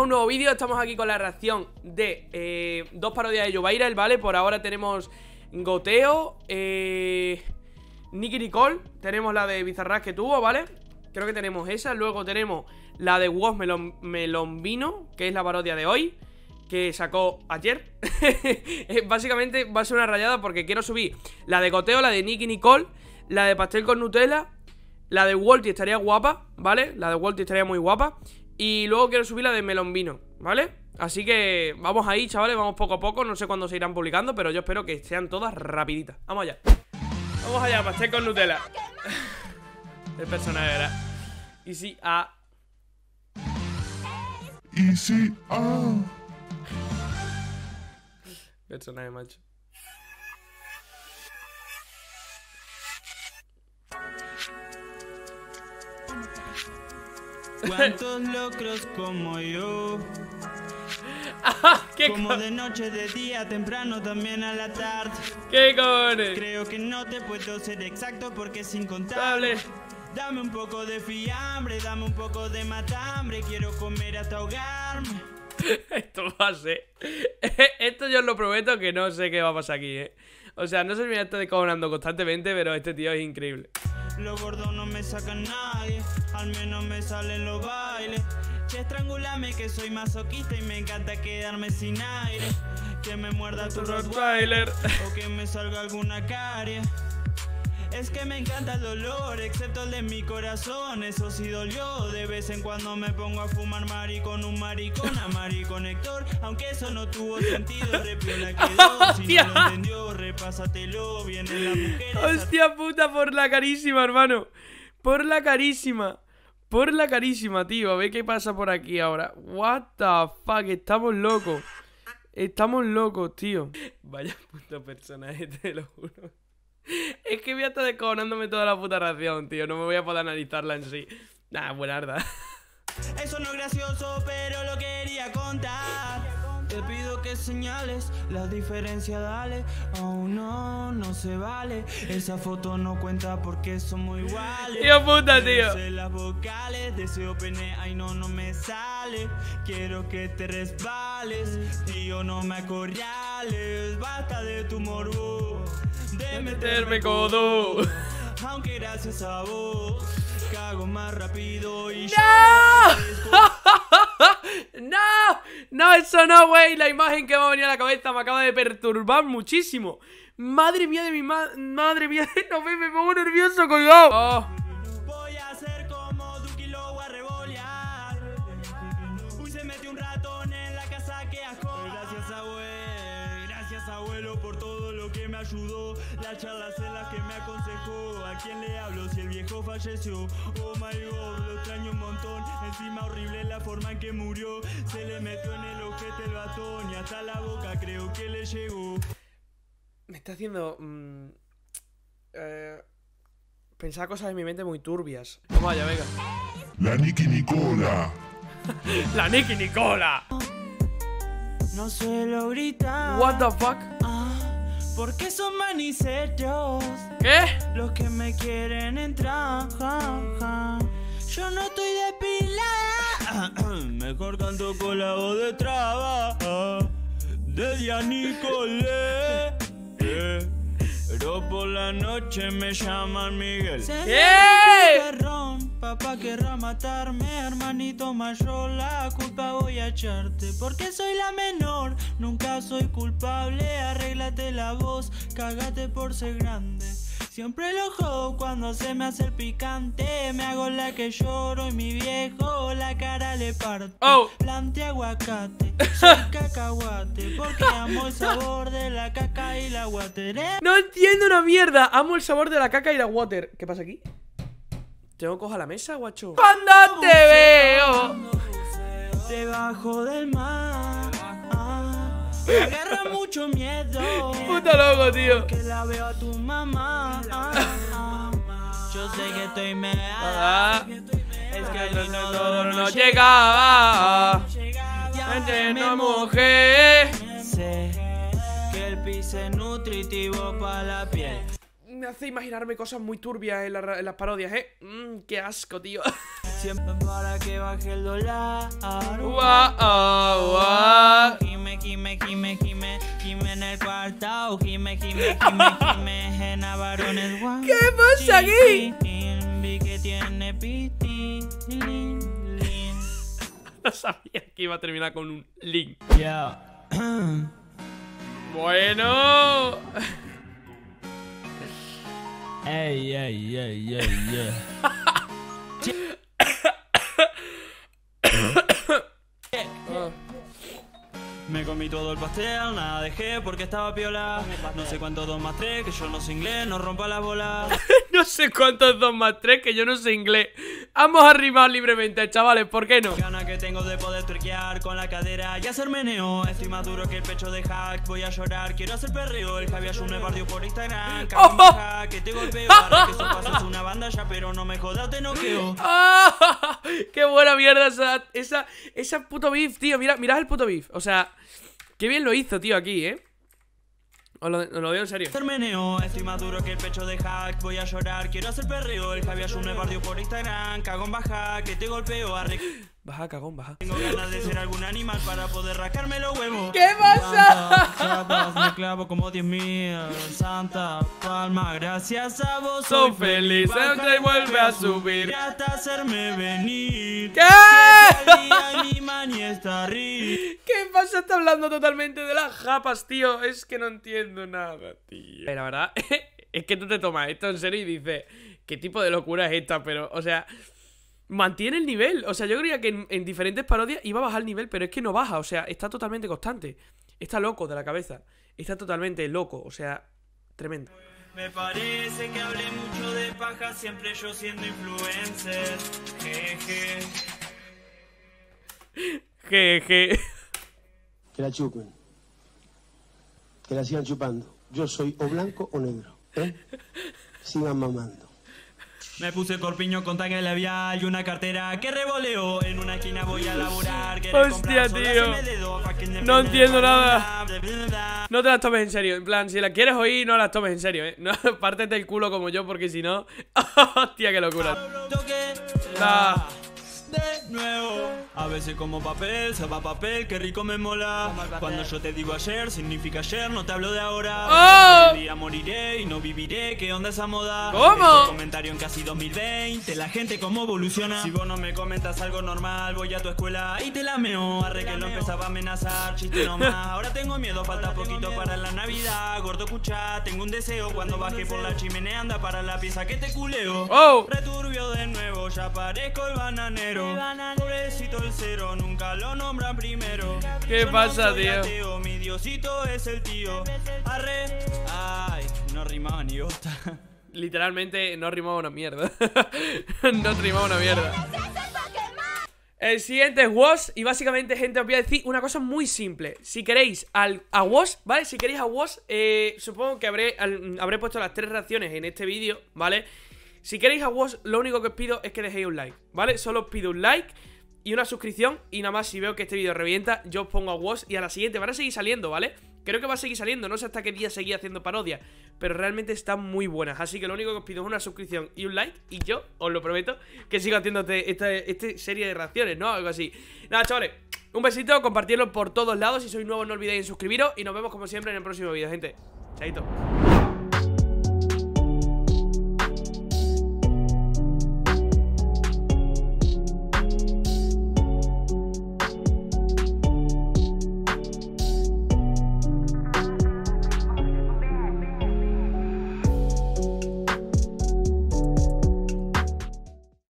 un nuevo vídeo. Estamos aquí con la reacción de dos parodias de Joe Viral, ¿vale? Por ahora tenemos Goteo, Nicki Nicole. Tenemos la de Bizarrap que tuvo, ¿vale? Creo que tenemos esa. Luego tenemos la de Woz Melombino, que es la parodia de hoy, que sacó ayer. Básicamente va a ser una rayada porque quiero subir la de Goteo, la de Nicki Nicole, la de Pastel con Nutella, la de Wolty estaría guapa, ¿vale? La de Wolty estaría muy guapa. Y luego quiero subir la de Melombino, ¿vale? Así que vamos ahí, chavales, vamos poco a poco. No sé cuándo se irán publicando, pero yo espero que sean todas rapiditas. Vamos allá. Vamos allá, Pastel con Nutella. El personaje era Easy A. Easy A. Personaje macho. ¿Cuántos locros como yo? ¿Qué como de noche, de día, temprano, también a la tarde. ¿Qué cojones? Creo que no te puedo ser exacto porque es incontable. Dame un poco de fiambre, dame un poco de matambre. Quiero comer hasta ahogarme. Esto va a ser... Esto yo os lo prometo que no sé qué va a pasar aquí, O sea, no sé si me estoy descojonando constantemente, pero este tío es increíble. Los gordos no me sacan nadie, al menos me salen los bailes. Che, estrangulame que soy masoquista y me encanta quedarme sin aire. Que me muerda tu Rottweiler o que me salga alguna carie. Es que me encanta el dolor, excepto el de mi corazón. Eso sí dolió, de vez en cuando me pongo a fumar mari con un maricón, a maricón Héctor. Aunque eso no tuvo sentido, repiola quedó. Si no lo entendió, repásatelo, vienen las mujeres. Hostia puta, por la carísima, hermano. Por la carísima. Por la carísima, tío. A ver qué pasa por aquí ahora. What the fuck, estamos locos. Estamos locos, tío. Vaya puto personaje, te lo juro. Es que voy a estar descojonándome toda la puta reacción, tío. No me voy a poder analizarla en sí. Nah, buenarda. Eso no es gracioso, pero lo quería contar. Te pido que señales la diferencia, dale. Oh no, no se vale. Esa foto no cuenta porque somos iguales. Tío puta, tío. No sé las vocales, deseo pene, ay no, no me sale. Quiero que te resbales, tío, no me acorrales. Basta de tu morbo, de meterme codo. Aunque gracias a vos cago más rápido y ¡No! ¡No! No, eso no, güey. La imagen que me ha venido a la cabeza me acaba de perturbar muchísimo. Madre mía de mi madre mía. No me pongo nervioso, colgado. Oh. Voy a hacer como Duki, lo voy a revolear. Uy, se metió un ratón en la casa, que asco. Gracias abuelo por todo lo que me ayudó. Las charlas en las que me aconsejó. ¿A quién le hablo si el viejo falleció? Oh my god, lo extraño un montón. Encima horrible la forma en que murió. Se le metió en el ojete el batón y hasta la boca creo que le llegó. Me está haciendo... pensar cosas en mi mente muy turbias. Vamos allá, venga. La Nicki Nicola. La Nicki Nicola. No suelo gritar. What the fuck? Porque son maniceros ¿Qué? los que me quieren entrar. Yo no estoy depilada. Mejor canto con la voz de traba. De Dia Nicole. Pero por la noche me llaman Miguel. ¿Qué? Papá querrá matarme, hermanito mayor, la culpa voy a echarte. Porque soy la menor, nunca soy culpable. Arréglate la voz, cágate por ser grande. Siempre lo jodo cuando se me hace el picante. Me hago la que lloro y mi viejo la cara le parto. Plante aguacate, soy cacahuate. Porque amo el sabor de la caca y la water. No entiendo una mierda. Amo el sabor de la caca y la water. ¿Qué pasa aquí? ¿Tengo que coger la mesa, guacho? Cuando te veo debajo del mar, me agarra mucho miedo. Puta loco, tío. Que la veo a tu mamá. Yo sé que estoy Ah, es que el inodoro no llegaba. No, mujer. Sé que el pis es nutritivo para la piel. Me hace imaginarme cosas muy turbias en las parodias, qué asco, tío. Siempre para que baje el dólar. Wow. Gime en el cuarto. Gime en Avarones. ¿Qué pasa aquí? Vi que tiene piti. No sabía que iba a terminar con un link. Ya. Bueno. Ey. Me comí todo el pastel, nada dejé porque estaba piola. No sé cuánto 2 más 3, que yo no sé inglés, no rompa la bola. No sé cuánto es 2 más 3, que yo no sé inglés. Vamos a rimar libremente, chavales, ¿por qué no? Gana que tengo de poder twerkear con la cadera y hacer meneo. Estoy más duro que el pecho de Hack, voy a llorar, quiero hacer perreo. El Javi Ayun me bardeó por Instagram, cago en Hack, que te golpeo. Ahora que eso pasa es una banda ya, pero no me jodas, te noqueo. ¡Ah! ¡Qué buena mierda esa puto beef, tío! Mirad el puto beef, o sea, qué bien lo hizo, tío, aquí, ¿eh? Os lo digo en serio. Termeneo, estoy más duro que el pecho de Hack, voy a llorar, quiero hacer perreo. El Javi Ayun me bardeó por Instagram, cagón baja, que te golpeo. Baja, cagón, baja. Tengo ganas de ser algún animal para poder rascarme los huevos. ¿Qué pasa? Chapas, me clavo como 10.000. Santa Palma, gracias a vos Soy feliz, Santa y vuelve a subir. Hasta hacerme venir. ¿Qué? Mi mani está rica. ¿Qué pasa? Está hablando totalmente de las japas, tío. Es que no entiendo nada, tío. La verdad, es que tú te tomas esto en serio y dices, ¿qué tipo de locura es esta? Pero, o sea, mantiene el nivel. O sea, yo creía que en diferentes parodias iba a bajar el nivel, pero es que no baja. O sea, está totalmente constante. Está loco de la cabeza. Está totalmente loco. O sea, tremendo. Me parece que hablé mucho de paja, siempre yo siendo influencer. Jeje. Jeje. Que la chupen. Que la sigan chupando. Yo soy o blanco o negro. Sigan mamando. Me puse corpiño con tanga labial y una cartera que revoleo. En una esquina voy a laburar. Hostia, tío. No entiendo nada. No te las tomes en serio. En plan, si la quieres oír, no las tomes en serio, ¿eh? No, pártete el culo como yo, porque si no... Hostia, qué locura. De nuevo. A veces como papel, se va papel, qué rico me mola. Cuando yo te digo ayer, significa ayer, no te hablo de ahora. ¡Oh! Un día moriré y no viviré, ¿qué onda esa moda? ¿Cómo? Este comentario en casi 2020, la gente cómo evoluciona. Si vos no me comentas algo normal, voy a tu escuela y te lameo. Arre que lo empezaba a amenazar, chiste nomás. Ahora tengo miedo, falta poquito para la Navidad. Gordo, escucha, tengo un deseo. Cuando baje por la chimenea, anda para la pieza que te culeo. ¡Oh! Returbio de nuevo, ya parezco el bananero. Pobrecito el cero, nunca lo nombran primero. ¿Qué Yo pasa, no soy tío? ateo, mi diosito es el tío. Arre, ay, no rimaba ni gota. Literalmente no rimaba una mierda. No rimaba una mierda. El siguiente es Woz. Y básicamente, gente, os voy a decir una cosa muy simple. Si queréis a Woz, ¿vale? Si queréis a Woz, supongo que habré puesto las 3 reacciones en este vídeo, ¿vale? Si queréis a Woz, lo único que os pido es que dejéis un like, ¿vale? Solo os pido un like y una suscripción. Y nada más, si veo que este vídeo revienta, yo os pongo a Woz. Y a la siguiente van a seguir saliendo, ¿vale? Creo que va a seguir saliendo, no sé hasta qué día seguir haciendo parodias, pero realmente están muy buenas. Así que lo único que os pido es una suscripción y un like. Y yo, os lo prometo, que sigo haciendo esta serie de reacciones, ¿no? Algo así. Nada, chavales, un besito, compartirlo por todos lados. Si sois nuevos no olvidéis en suscribiros. Y nos vemos como siempre en el próximo vídeo, gente. Chaito.